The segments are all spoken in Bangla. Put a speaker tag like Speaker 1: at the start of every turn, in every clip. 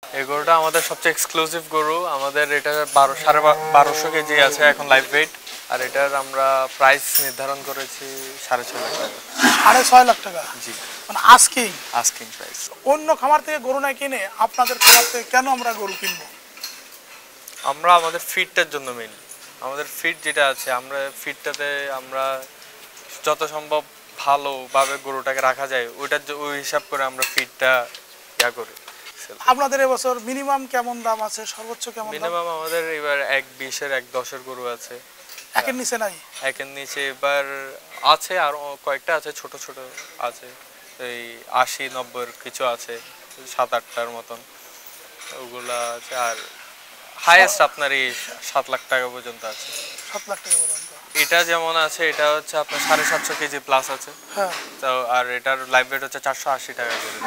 Speaker 1: এই গরুটা আমাদের সবচেয়ে এক্সক্লুসিভ গরু। আমাদের এটা 12.5 কেজি আছে এখন লাইভ ওয়েট। আর এটার আমরা প্রাইস নির্ধারণ করেছি 6.5 লাখ টাকা।
Speaker 2: 6.5 লাখ টাকা?
Speaker 1: জি,
Speaker 2: মানে আস্কিং
Speaker 1: আস্কিং প্রাইস।
Speaker 2: অন্য খামার থেকে গরু না কিনে আপনাদের খামার থেকে কেন আমরা গরু কিনবো?
Speaker 1: আমরা আমাদের ফিডটার জন্য মেইনলি, আমাদের ফিড যেটা আছে, আমরা ফিডটাতে আমরা যত সম্ভব ভালোভাবে গরুটাকে রাখা যায় ওই হিসাব করে আমরা ফিডটা করি।
Speaker 2: আপনাদের এবছর মিনিমাম কেমন দাম আছে, সর্বোচ্চ কেমন দাম?
Speaker 1: মিনিমাম আমাদের এবার 1.20 1.10 গরু আছে।
Speaker 2: একের নিচে নাই?
Speaker 1: একের নিচে এবার আছে, আর কয়েকটা আছে ছোট ছোট আছে, এই 80-90 কিছু আছে, 7-8টার মতন ওগুলা আছে। আর হাইয়েস্ট আপনার এই 7 লাখ টাকা পর্যন্ত আছে।
Speaker 2: 7 লাখ টাকা পর্যন্ত?
Speaker 1: এটা যেমন আছে, এটা হচ্ছে আপনার 750 কেজি প্লাস আছে।
Speaker 2: হ্যাঁ।
Speaker 1: তো আর এটার লাইভ ওয়েট হচ্ছে 480 টাকা করে।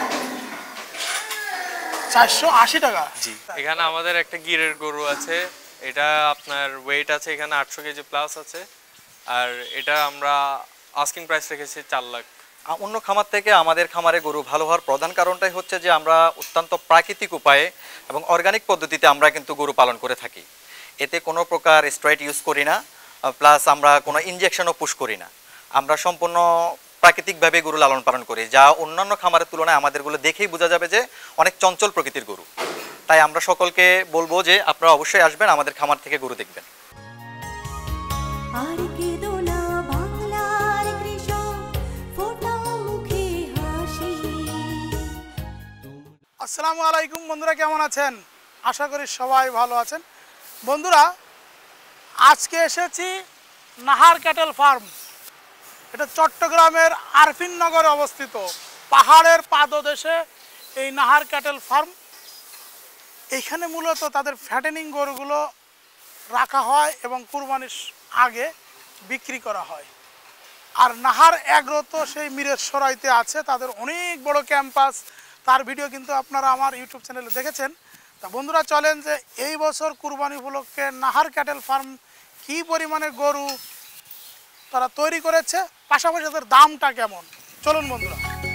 Speaker 2: 480 টাকা?
Speaker 1: জি। এখানে আমাদের একটা গিরের গরু আছে, এটা আপনার ওয়েট আছে এখানে 800 কেজি প্লাস আছে। আর এটা আমরা আস্কিং প্রাইস রেখেছি 4 লাখ।
Speaker 3: অন্য খামার থেকে আমাদের খামারে গরু ভালো হওয়ার প্রধান কারণটাই হচ্ছে যে আমরা অত্যন্ত প্রাকৃতিক উপায়ে এবং অর্গানিক পদ্ধতিতে আমরা কিন্তু গরু পালন করে থাকি। এতে কোনো প্রকার স্টেরয়েড ইউজ করি না, প্লাস আমরা কোনো ইনজেকশনও পুশ করি না। আমরা সম্পূর্ণ প্রাকৃতিকভাবে গরু লালন পালন করি, যা অন্যান্য খামারের তুলনায় আমাদেরগুলো দেখেই বোঝা যাবে যে অনেক চঞ্চল প্রকৃতির গরু। তাই আমরা সকলকে বলবো যে আপনারা অবশ্যই আসবেন, আমাদের খামার থেকে গরু দেখবেন।
Speaker 2: আসসালামু আলাইকুম বন্ধুরা, কেমন আছেন? আশা করি সবাই ভালো আছেন। বন্ধুরা, আজকে এসেছি নাহার ক্যাটেল ফার্ম। এটা চট্টগ্রামের আরফিননগরে অবস্থিত, পাহাড়ের পাদদেশে এই নাহার ক্যাটেল ফার্ম। এইখানে মূলত তাদের ফ্যাটেনিং গরুগুলো রাখা হয় এবং কুরবানির আগে বিক্রি করা হয়। আর নাহার এগ্রো তো সেই মিরের সরাইতে আছে, তাদের অনেক বড় ক্যাম্পাস। তার ভিডিও কিন্তু আপনারা আমার ইউটিউব চ্যানেলে দেখেছেন। তা বন্ধুরা, চলেন যে এই বছর কুরবানি উপলক্ষে নাহার ক্যাটেল ফার্ম কী পরিমাণে গরু তারা তৈরি করেছে, পাশাপাশি তাদের দামটা কেমন, চলুন বন্ধুরা।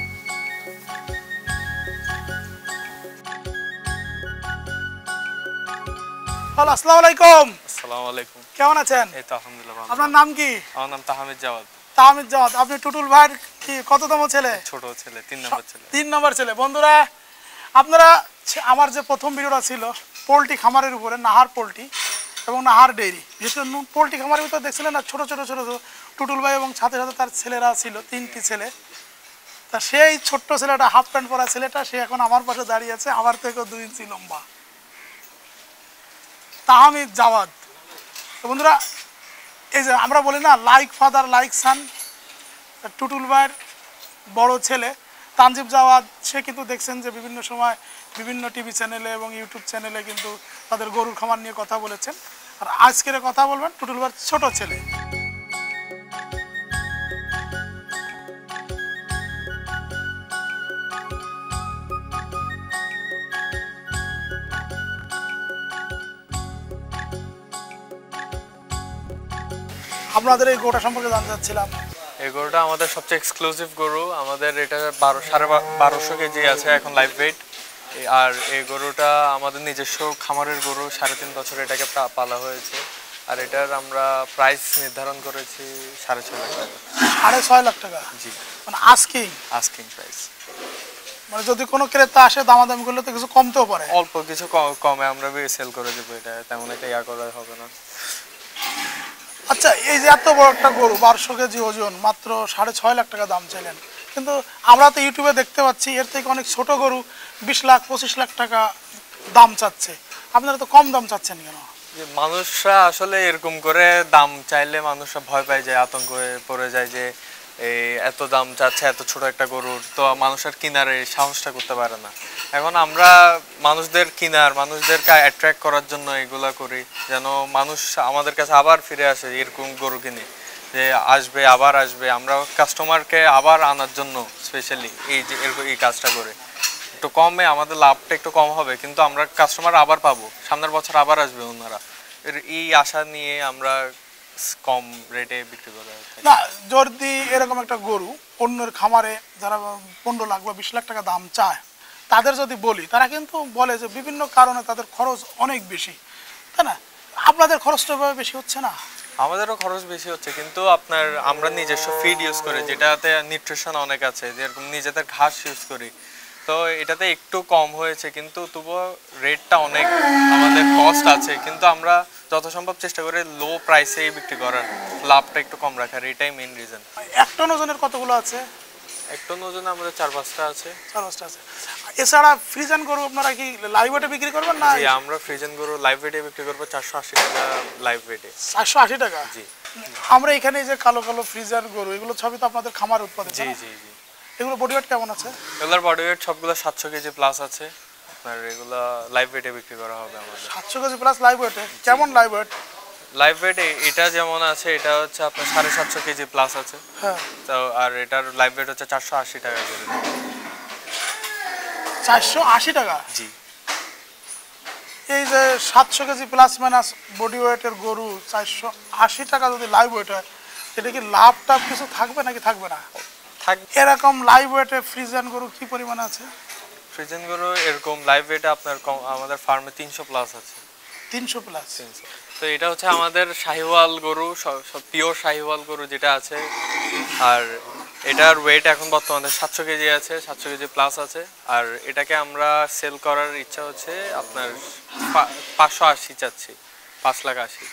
Speaker 2: হ্যালো, আসসালামু আলাইকুম।
Speaker 1: আসসালামু আলাইকুম।
Speaker 2: কেমন আছেন?
Speaker 1: এই তো আলহামদুলিল্লাহ ভালো।
Speaker 2: আপনার নাম কি?
Speaker 1: আমার নাম তাহমিদ জাওয়াদ।
Speaker 2: তাহমিদ জাওয়াদ। আপনি টুটুল ভাইয়ের কি কততম ছেলে?
Speaker 1: ছোট ছেলে, 3 নম্বর ছেলে।
Speaker 2: 3 নম্বর ছেলে। বন্ধুরা, আপনারা আমার যে প্রথম ভিডিওটা ছিল পোলট্রি খামারের উপরে, নাহার পোলট্রি এবং নাহার ডেইরি, বিশেষ করে পোলট্রি খামারের ভিতরে দেখছিলেন না ছোটো ছোটো ছোটো টুটুল ভাই এবং সাথে সাথে তার ছেলেরা ছিল, 3টি ছেলে। তা সেই ছোট্ট ছেলেটা, হাফ প্যান্ট পরা ছেলেটা, সে এখন আমার পাশে দাঁড়িয়ে আছে, আমার থেকেও 2 ইঞ্চি লম্বা, তাহমিদ জাওয়াদ। তো বন্ধুরা, এই যে আমরা বলি না like father like son, Tutul ভাইয়ের বড় ছেলে তানজিব জাওয়াদ, সে কিন্তু দেখছেন যে বিভিন্ন সময় বিভিন্ন টিভি চ্যানেলে এবং ইউটিউব চ্যানেলে কিন্তু তাদের গরুর খামার নিয়ে কথা বলেছেন। আর আজকের কথা বলবেন টুটুল ভাইয়ের ছোট ছেলে। আপনাদের এই গরুটা সম্পর্কে জানতে চাচ্ছিলাম।
Speaker 1: এই গরুটা আমাদের সবচেয়ে এক্সক্লুসিভ গরু। আমাদের এটা 12.5 কেজি আছে এখন লাইভ ওয়েট। আর এই গরুটা আমাদের নিজস্ব খামারের গরু, 3.5 বছর এটাকে পালা হয়েছে। আর এটার আমরা প্রাইস নির্ধারণ করেছি 6.5 লাখ টাকা।
Speaker 2: 6.5 লাখ টাকা? জি। মানে আস্কিং
Speaker 1: প্রাইস।
Speaker 2: মানে যদি কোনো ক্রেতা আসে দামাদামি করলে তো কিছু কমতেও পারে?
Speaker 1: অল্প কিছু কমে আমরা সেল করে দেবো, এটা তেমন একটা করা হবে না।
Speaker 2: আচ্ছা, এই যে এত বড় একটা গরু, 1200 কেজি ওজন, মাত্র 6.5 লাখ টাকা দাম চাইলেন, কিন্তু আমরা তো ইউটিউবে দেখতে পাচ্ছি এর থেকে অনেক ছোট গরু 20 লাখ 25 লাখ টাকা দাম চাচ্ছে, আপনারা তো কম দাম চাচ্ছেন কেন?
Speaker 1: মানুষরা আসলে এরকম করে দাম চাইলে মানুষরা ভয় পায় যায়, আতঙ্ক পড়ে যায় যে এই এত দাম চাচ্ছে এত ছোট একটা গরুর, তো মানুষের কিনার এই সাহসটা করতে পারে না। এখন আমরা মানুষদেরকে অ্যাট্রাক্ট করার জন্য এগুলা করি, যেন মানুষ আমাদের কাছে আবার ফিরে আসে, এরকম গরু কিনে যে আবার আসবে। আমরা কাস্টমারকে আবার আনার জন্য স্পেশালি এই কাজটা করে একটু কমে, আমাদের লাভটা একটু কম হবে, কিন্তু আমরা কাস্টমার আবার পাবো, সামনের বছর আবার আসবে ওনারা, এই আশা নিয়ে আমরা কম রেটে বিক্রি করা হয়।
Speaker 2: না, যদি এরকম একটা গরু অন্যের খামারে যারা 15 লাখ বা 20 লাখ টাকা দাম চায়, তাদের যদি বলি, তারা কিন্তু বলে যে বিভিন্ন কারণে তাদের খরচ অনেক বেশি, তাই না? আপনাদের খরচটা বেশি হচ্ছে না?
Speaker 1: আমাদেরও খরচ বেশি হচ্ছে, কিন্তু আপনার আমরা নিজস্ব ফিড ইউজ করি যেটাতে নিউট্রিশন অনেক আছে, যেরকম নিজেদের ঘাস ইউজ করি, তো এটাতে একটু কম হয়েছে, কিন্তু তবুও রেটটা অনেক আমাদের কস্ট আছে, কিন্তু আমরা যত সম্ভব চেষ্টা করি লো প্রাইসেই বিক্রি করার, লাভটা একটু কম রাখার, এটাই মেইন রিজন।
Speaker 2: এক টন ওজনের কতগুলো আছে?
Speaker 1: এক টন ওজনে আমাদের 4-5টা আছে।
Speaker 2: 4-5টা আছে। এছাড়া ফ্রিজেন গরু আপনারা কি লাইভ ওয়েটে বিক্রি করবেন না?
Speaker 1: জি, আমরা ফ্রিজেন গরু লাইভ ওয়েটে বিক্রি করবো 480 টাকা লাইভ ওয়েটে।
Speaker 2: 480 টাকা?
Speaker 1: জি।
Speaker 2: আমরা এখানে যে কালো কালো ফ্রিজেন গরু, এগুলো সবই তো আপনাদের খামার উৎপাদিত?
Speaker 1: জি জি জি।
Speaker 2: এগুলো বডি ওয়েট কেমন আছে?
Speaker 1: এগুলোর বডি ওয়েট সবগুলো 700 কেজি প্লাস আছে। আপনার এগুলো লাইভ ওয়েটে বিক্রি করা হবে আমাদের।
Speaker 2: 700 কেজি প্লাস লাইভ ওয়েটে? কেমন লাইভ ওয়েট?
Speaker 1: লাইভ ওয়েট এটা যেমন আছে, এটা হচ্ছে আপনার 750 কেজি প্লাস আছে।
Speaker 2: হ্যাঁ।
Speaker 1: তো আর এটার লাইভ ওয়েট হচ্ছে 480 টাকা করে।
Speaker 2: 480 টাকা?
Speaker 1: জি।
Speaker 2: এই যে 700 কেজি প্লাস মাইনাস বডি ওয়েটের গরু 480 টাকা যদি লাইভ ওয়েট হয়, এটা কি লাভটা কিছু থাকবে নাকি থাকবে না? এরকম লাইভ ওয়েটে ফ্রিজিয়ান গরু কি পরিমাণ আছে?
Speaker 1: ফ্রিজিয়ান গরু এরকম লাইভ ওয়েটে আপনার আমাদের ফার্মে 300 প্লাস আছে।
Speaker 2: 300 প্লাস?
Speaker 1: 300। তো এটা হচ্ছে আমাদের শাহিওয়াল গরু, সব পিওর শাহিওয়াল গরু যেটা আছে, আর এটার ওয়েট এখন বর্তমানে 700 কেজি আছে, 700 কেজি প্লাস আছে। আর এটাকে আমরা সেল করার ইচ্ছা হচ্ছে আপনার 580 চাচ্ছি, 5,80,000।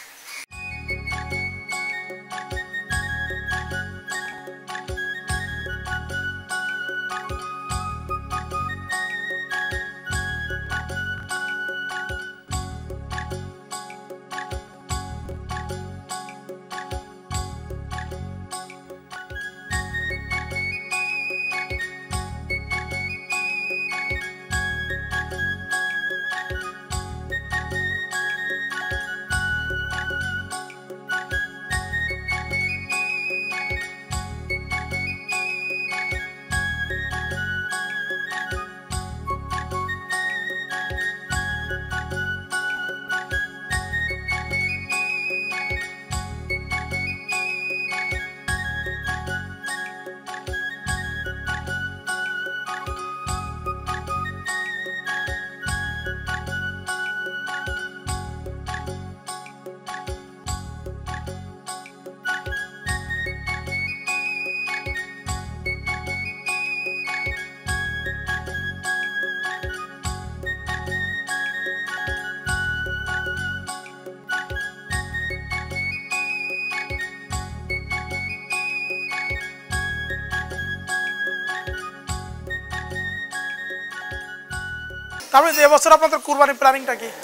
Speaker 2: তারপরে এবছর আপনাদের কুরবানি প্ল্যানিংটা কি?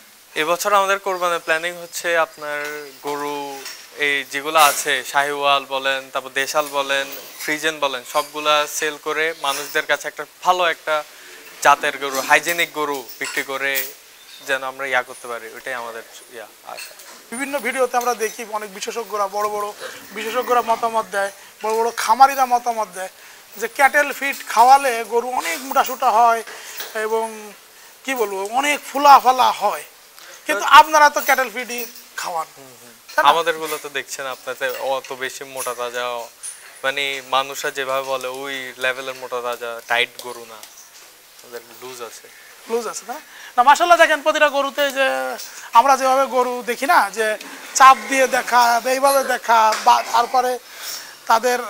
Speaker 1: এবছর আমাদের কোরবানির প্ল্যানিং হচ্ছে আপনার গরু এই যেগুলো আছে, শাহিওয়াল বলেন, তারপর দেশাল বলেন, ফ্রিজেন বলেন, সবগুলা সেল করে মানুষদের কাছে একটা ভালো একটা জাতের গরু, হাইজেনিক গরু বিক্রি করে যেন আমরা করতে পারি, ওইটাই আমাদের আশা।
Speaker 2: বিভিন্ন ভিডিওতে আমরা দেখি অনেক বিশেষজ্ঞরা, বড় বড় বিশেষজ্ঞরা মতামত দেয়, বড় বড় খামারিরা মতামত দেয় যে ক্যাটেল ফিড খাওয়ালে গরু অনেক মোটাসোটা হয় এবং কি বলবো অনেক ফুলা ফলা হয়, কিন্তু আপনারা তো ক্যাটেল ফিডই খাওয়ান।
Speaker 1: আমাদের গুলো তো দেখছেন আপনাতে অত বেশি মোটা তাজা, মানে মানুষরা যেভাবে বলে ওই লেভেলের মোটা তাজা টাইট গরু না, ওদের লুজ আছে।
Speaker 2: লুজ আছে না? না মাশাআল্লাহ, দেখেন প্রতিটা গরুতে যে আমরা যেভাবে গরু দেখি না, যে চাপ দিয়ে দেখা, এইভাবে দেখা, বা তারপরে তাদের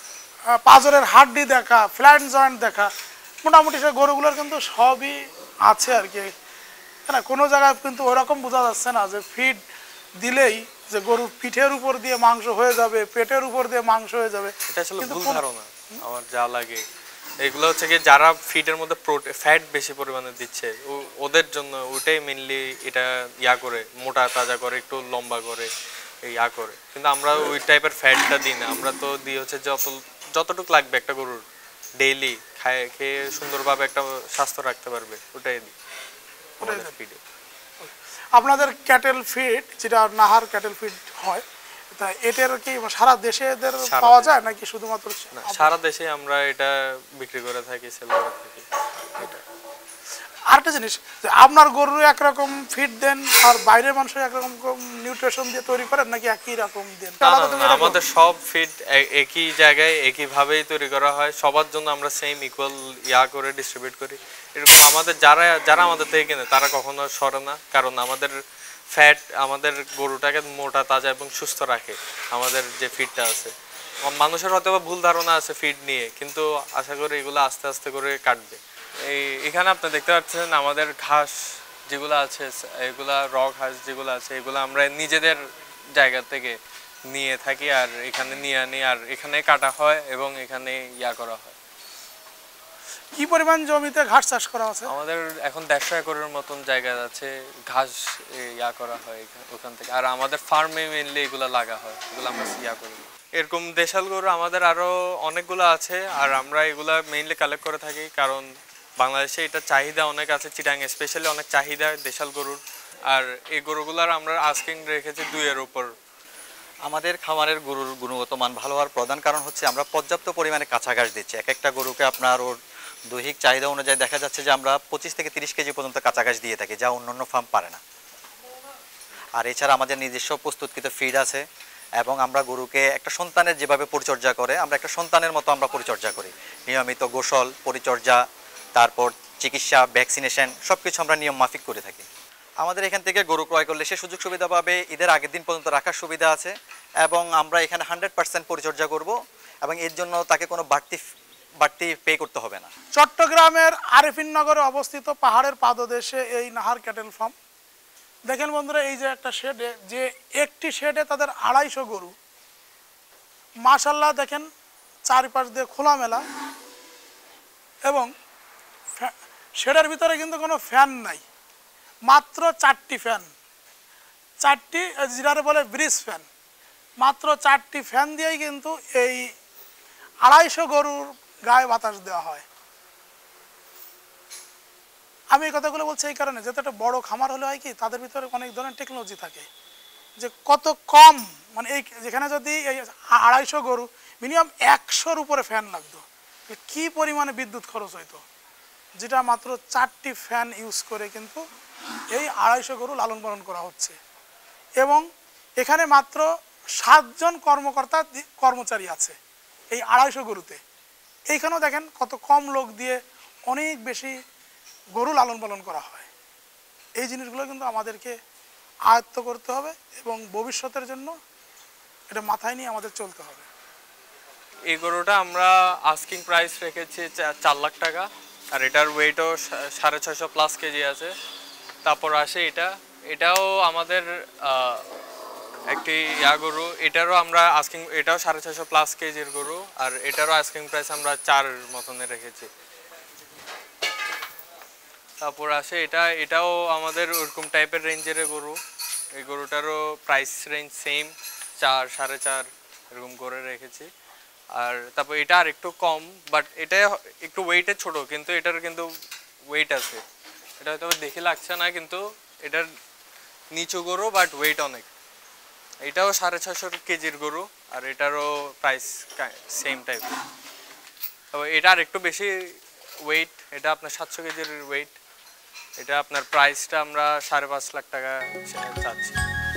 Speaker 2: পাঁজরের হাড্ডি দেখা, ফ্ল্যাট জয়েন্ট দেখা, মোটামুটি সে গরুগুলোর কিন্তু সবই আছে আর কি। হ্যাঁ, কোনো জায়গায় কিন্তু ওরকম বোঝা যাচ্ছে না যে ফিড দিলেই যে গরুর পিঠের উপর দিয়ে মাংস হয়ে যাবে, পেটের উপর দিয়ে মাংস হয়ে যাবে।
Speaker 1: এটা আসলে ভুল ধারণা আমার যা লাগে। এগুলো হচ্ছে কি যারা ফিডের মধ্যে ফ্যাট বেশি পরিমাণে দিচ্ছে ওদের জন্য ওটাই মেইনলি এটা করে মোটা তাজা করে, একটু লম্বা করে করে, কিন্তু আমরা ওই টাইপের ফ্যাটটা দিই না। আমরা তো দিই হচ্ছে যতটুকু লাগবে একটা গরুর ডেইলি খেয়ে সুন্দরভাবে একটা স্বাস্থ্য রাখতে পারবে, ওটাই দিই ফিডে।
Speaker 2: আপনাদের ক্যাটেল ফিড যেটা নাহার ক্যাটেল ফিড হয়, তা এটার কি সারা দেশে এদের পাওয়া যায় নাকি শুধুমাত্র?
Speaker 1: সারা দেশে আমরা এটা বিক্রি করে থাকি, সেল করে থাকি। এটা
Speaker 2: আরেকটা জিনিস যে আপনার গরুর একরকম ফিড দেন আর বাইরের মানুষের একরকম নিউট্রিশন দিয়ে তৈরি করেন নাকি একই রকম দেন?
Speaker 1: আমাদের সব ফিড একই জায়গায় একইভাবেই তৈরি করা হয়, সবার জন্য আমরা সেম ইকুয়াল করে ডিস্ট্রিবিউট করি। এরকম আমাদের যারা যারা আমাদের থেকে কেনে তারা কখনো সরে না, কারণ আমাদের ফ্যাট আমাদের গরুটাকে মোটা তাজা এবং সুস্থ রাখে। আমাদের যে ফিডটা আছে, মানুষের হয়তো ভুল ধারণা আছে ফিড নিয়ে, কিন্তু আশা করি এগুলো আস্তে আস্তে করে কাটবে। এখানে আপনি দেখতে পাচ্ছেন আমাদের ঘাস যেগুলো আছে, এগুলা ঘাস যেগুলো আছে এগুলো আমরা নিজেদের জায়গা থেকে নিয়ে থাকি, আর এখানে নিয়ে আনি, আর এখানে কাটা হয় এবং এখানে করা হয়।
Speaker 2: কি পরিমাণ জমিতে ঘাস চাষ করা আছে?
Speaker 1: আমাদের এখন 150 একরের মতন জায়গা আছে, ঘাস করা হয় ওখান থেকে। আর আমাদের ফার্মে মেইনলি এগুলো লাগা হয়, এগুলো আমরা করি। এরকম দেশাল গরু আমাদের আরো অনেকগুলো আছে, আর আমরা এগুলা মেইনলি কালেক্ট করে থাকি, কারণ বাংলাদেশে এটা চাহিদা অনেক আছে, চিটাং স্পেশালি অনেক চাহিদা দেশাল গরুর। আর এই গরুগুলার আমরা আস্কিং রেখেছি 2 এর উপর।
Speaker 3: আমাদের খামারের গরুর গুণগত মান ভালো হওয়ার প্রধান কারণ হচ্ছে আমরা পর্যাপ্ত পরিমাণে কাঁচা ঘাস দিচ্ছি। এক একটা গরুকে আপনার ওর দৈহিক চাহিদা অনুযায়ী দেখা যাচ্ছে যে আমরা 25 থেকে 30 কেজি পর্যন্ত কাঁচা ঘাস দিয়ে থাকি, যা অন্যান্য ফার্ম পারে না। আর এছাড়া আমাদের নিজস্ব প্রস্তুতকৃত ফিড আছে, এবং আমরা গরুকে একটা সন্তানের যেভাবে পরিচর্যা করে আমরা একটা সন্তানের মতো আমরা পরিচর্যা করি। নিয়মিত গোসল, পরিচর্যা, তারপর চিকিৎসা, ভ্যাকসিনেশন সব কিছু আমরা নিয়ম মাফিক করে থাকি। আমাদের এখান থেকে গরু ক্রয় করলে সে সুযোগ সুবিধা পাবে, ঈদের আগের দিন পর্যন্ত রাখার সুবিধা আছে, এবং আমরা এখানে 100% পরিচর্যা করব, এবং এর জন্য তাকে কোনো বাড়তি পে করতে হবে না।
Speaker 2: চট্টগ্রামের আরিফিননগরে অবস্থিত পাহাড়ের পাদদেশে এই নাহার ক্যাটেল ফার্ম। দেখেন বন্ধুরা, এই যে একটা শেডে, যে একটি শেডে তাদের 250 গরু। মাশাল্লাহ দেখেন চারিপাশ দিয়ে খোলামেলা, এবং শেডের ভিতরে কিন্তু কোনো ফ্যান নাই, মাত্র 4টি ফ্যান, 4টি যেটারে বলে ব্রিজ ফ্যান, মাত্র 4টি ফ্যান দিয়েই কিন্তু এই 250 গরুর গায়ে বাতাস দেওয়া হয়। আমি এই কথাগুলো বলছি এই কারণে, যেহেতু একটা বড় খামার হলে হয় কি তাদের ভিতরে অনেক ধরনের টেকনোলজি থাকে, যে কত কম, মানে এই যেখানে যদি এই 250 গরু মিনিমাম 100-র উপরে ফ্যান লাগতো, কি পরিমাণে বিদ্যুৎ খরচ হইতো, যেটা মাত্র 4টি ফ্যান ইউজ করে কিন্তু এই 250 গরু লালন পালন করা হচ্ছে। এবং এখানে মাত্র 7 জন কর্মচারী আছে এই 250 গরুতে। এইখানেও দেখেন কত কম লোক দিয়ে অনেক বেশি গরু লালন পালন করা হয়। এই জিনিসগুলো কিন্তু আমাদেরকে আয়ত্ত করতে হবে, এবং ভবিষ্যতের জন্য এটা মাথায় নিয়ে আমাদের চলতে হবে।
Speaker 1: এই গরুটা আমরা আস্কিং প্রাইস রেখেছি 4 লাখ টাকা, আর এটার ওয়েটও 650+ কেজি আছে। তারপর আসে এটাও আমাদের একটি গরু, এটারও আমরা আস্কিং, এটাও 650+ কেজির গরু, আর এটারও আস্কিং প্রাইস আমরা 4 মতনে রেখেছি। তারপর আসে এটাও আমাদের ওরকম টাইপের রেঞ্জের গরু। এই গরুটারও প্রাইস রেঞ্জ সেম, 4, 4.5 এরকম করে রেখেছি। আর তারপর এটা আর একটু কম, বাট এটা একটু ওয়েটে ছোট, কিন্তু এটার কিন্তু ওয়েট আছে। এটা হয়তো দেখে লাগছে না, কিন্তু এটার নিচু গরু বাট ওয়েট অনেক। এটাও 650 কেজির গরু, আর এটারও প্রাইস সেম টাইপের। তবে এটা আর একটু বেশি ওয়েট, এটা আপনার 700 কেজির ওয়েট। এটা আপনার প্রাইসটা আমরা 5.5 লাখ টাকা চাচ্ছি।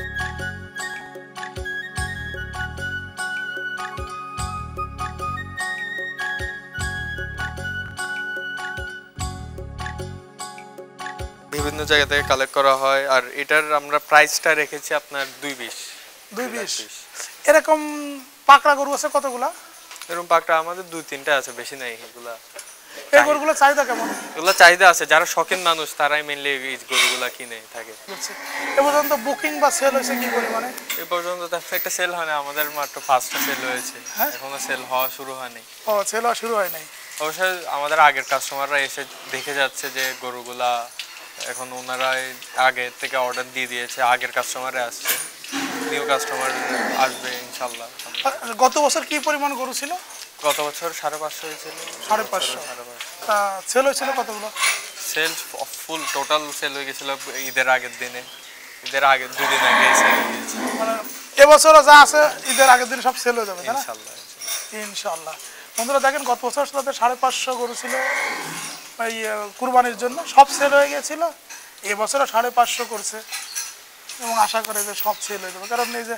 Speaker 1: বিভিন্ন জায়গা থেকে কালেক্ট করা হয়, আর এটার আমরা প্রাইসটা রেখেছি আপনার 220।
Speaker 2: এরকম পাকড়া গরু আছে কতগুলা?
Speaker 1: এরকম পাকড়া আমাদের 2-3টা আছে, বেশি নাই।
Speaker 2: এই গরুগুলো চাহিদা কেমন?
Speaker 1: এগুলো চাহিদা আছে, যারা শৌখিন মানুষ তারাই মেইনলি এই গরুগুলা কিনে থাকে।
Speaker 2: এ পর্যন্ত বুকিং বা সেল হয়েছে কি পরিমাণে?
Speaker 1: এই পর্যন্ত একটা সেল হয় না, আমাদের মাত্র 5টা সেল হয়েছে, এখনো সেল হওয়া শুরু হয়নি।
Speaker 2: ও, সেল হওয়া শুরু হয় নাই।
Speaker 1: অবশ্যই আমাদের আগের কাস্টমাররা এসে দেখে যাচ্ছে যে গরুগুলা এখন ওনারা আগে থেকে অর্ডার দিয়ে দিয়েছে, আগের কাস্টমারে আসছে, নিউ কাস্টমার আসবে ইনশাল্লাহ।
Speaker 2: গত বছর কি পরিমাণ গরু ছিল?
Speaker 1: গত বছর 550 হয়েছিল।
Speaker 2: 550। সেল হয়েছিল কতগুলো?
Speaker 1: সেল ফুল টোটাল সেল হয়ে গেছিল ঈদের আগের দিনে, ঈদের আগের 2 দিন আগে সেল হয়ে গেছে।
Speaker 2: মানে এবছরও যা আছে ঈদের আগের দিন সব সেল হয়ে যাবে
Speaker 1: ইনশাআল্লাহ।
Speaker 2: ইনশাআল্লাহ। বন্ধুরা দেখেন, গত বছর তাদের 550 গরু ছিল, এই কুরবানির জন্য, সব সেল হয়ে গেছিল। এবছরও 550 করছে এবং আশা করে যে সব সেল হয়ে যাবে, কারণ এই যে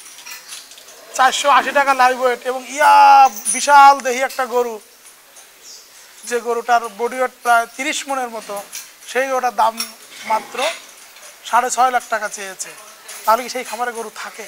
Speaker 2: 480 টাকা লাইভ ওয়েট এবং বিশাল দেহি একটা গরু, যে গরুটার বডি ওয়েট প্রায় 30 মনের মতো, সেই গরুটার দাম মাত্র 6.5 লাখ টাকা চেয়েছে। তাহলে কি সেই খামারে গরু থাকে?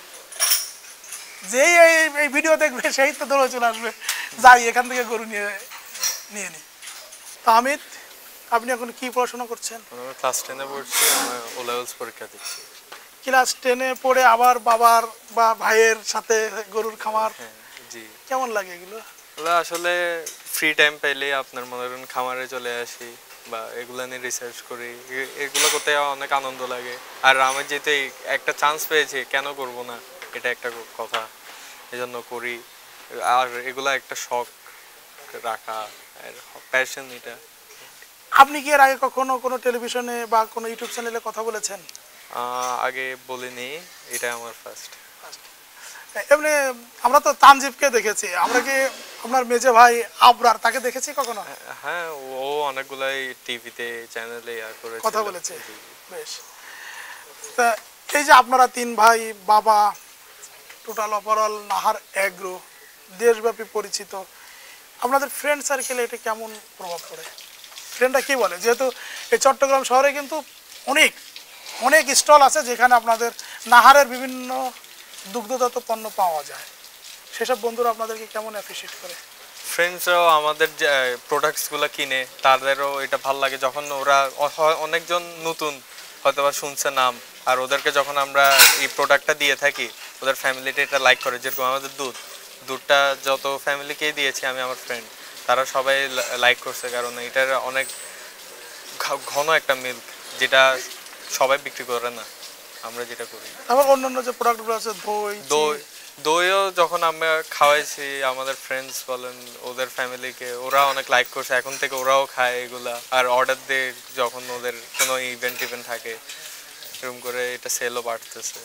Speaker 2: যেই এই ভিডিও দেখবে সেই তো দৌড়ে চলে আসবে, যাই এখান থেকে গরু নিয়ে নিয়ে নি। তো আমিত, আপনি এখন কি পড়াশোনা করছেন?
Speaker 1: আমি ক্লাস 10-এ পড়ছি, আমি ও লেভেলস পরীক্ষা দিচ্ছি।
Speaker 2: ক্লাস 10-এ পড়ে আবার বাবার বা ভাইয়ের সাথে গরুর খামার,
Speaker 1: জি।
Speaker 2: কেমন লাগে এগুলো?
Speaker 1: আসলে ফ্রি টাইম পেলে আপনার মনে করেন খামারে চলে আসি বা এগুলো নিয়ে রিসার্চ করি, এগুলো করতে অনেক আনন্দ লাগে। আর আমি যেহেতু একটা চান্স পেয়েছি, কেন করব না, এটা একটা কথা, এজন্য করি। আর এগুলা একটা শখ রাখা, প্যাশন এটা।
Speaker 2: আপনি কি এর আগে কখনো কোনো টেলিভিশনে বা কোনো ইউটিউব চ্যানেলে কথা বলেছেন?
Speaker 1: আগে বলিনি, এটা আমার ফার্স্ট।
Speaker 2: এমনি আমরা তো তানজিবকে দেখেছি, আমরা কি আপনার মেজে ভাই আবরার, তাকে দেখেছি কখনো?
Speaker 1: হ্যাঁ, ও অনেকগুলাই টিভিতে চ্যানেলে করে
Speaker 2: কথা বলেছে। বেশ। তা এই যে আপনারা 3 ভাই, বাবা, টোটাল ওভারঅল নাহার এগ্রো দেশব্যাপী পরিচিত, আপনাদের ফ্রেন্ড সার্কেলে এটা কেমন প্রভাব পড়ে? ফ্রেন্ডরা কি বলে? যেহেতু এই চট্টগ্রাম শহরে কিন্তু অনেক অনেক স্টল আছে যেখানে আপনাদের নাহারের বিভিন্ন দুগ্ধজাত পণ্য পাওয়া যায়, সেসব বন্ধুরা আপনাদেরকে কেমন অ্যাপ্রিশিয়েট করে?
Speaker 1: ফ্রেন্ডসরাও আমাদের যে প্রোডাক্টসগুলো কিনে, তাদেরও এটা ভালো লাগে যখন ওরা অনেকজন নতুন হয়তো বা শুনছে নাম, আর ওদেরকে যখন আমরা এই প্রোডাক্টটা দিয়ে থাকি, ওদের ফ্যামিলিটা এটা লাইক করে। যেরকম আমাদের দুধটা যত ফ্যামিলিকেই দিয়েছি আমি, আমার ফ্রেন্ড, তারা সবাই লাইক করছে, কারণ এটার অনেক ঘন একটা মিল্ক, যেটা সবাই বিক্রি করে না, আমরা যেটা করি।
Speaker 2: আবার অন্যান্য যে প্রোডাক্টগুলো আছে,
Speaker 1: দইও যখন আমরা খাওয়াইছি আমাদের ফ্রেন্ডস বলেন, ওদের ফ্যামিলিকে, ওরা অনেক লাইক করছে, এখন থেকে ওরাও খায় এগুলা। আর অর্ডার দিয়ে যখন ওদের কোনো ইভেন্ট থাকে, এরকম করে এটা সেলও বাড়তেছে।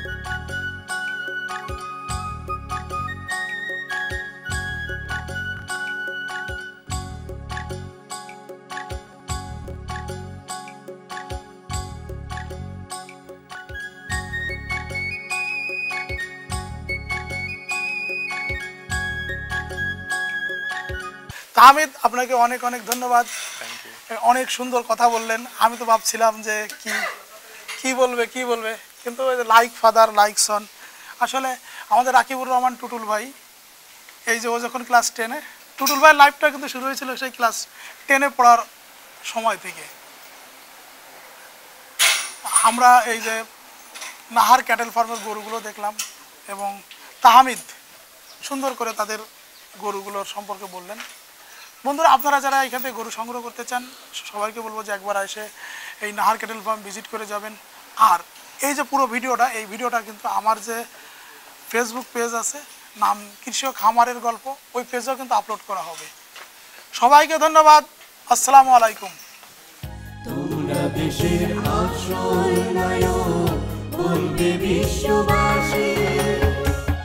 Speaker 2: হামিদ, আপনাকে অনেক অনেক ধন্যবাদ, অনেক সুন্দর কথা বললেন। আমি তো ভাবছিলাম যে কি বলবে, কিন্তু লাইক ফাদার লাইক সন। আসলে আমাদের রাকিবুর রহমান টুটুল ভাই, এই যে ও যখন ক্লাস 10-এ, টুটুল ভাইয়ের লাইফটা কিন্তু শুরু হয়েছিল সেই ক্লাস 10-এ পড়ার সময় থেকে। আমরা এই যে নাহার ক্যাটেল ফার্মের গরুগুলো দেখলাম এবং তাহমিদ সুন্দর করে তাদের গরুগুলোর সম্পর্কে বললেন। বন্ধুরা, আপনারা যারা এখান থেকে গরু সংগ্রহ করতে চান, সবাইকে বলবো যে একবার এসে এই নাহার ক্যাটেল ফার্ম ভিজিট করে যাবেন। আর এই যে পুরো ভিডিওটা, এই ভিডিওটা কিন্তু আমার যে ফেসবুক পেজ আছে, নাম কৃষক খামারের গল্প, ওই পেজেও কিন্তু আপলোড করা হবে। সবাইকে ধন্যবাদ। আসসালামু আলাইকুম।
Speaker 4: তোমরা দেশের আসল নায়ক, বলবে বিশ্ববাসী।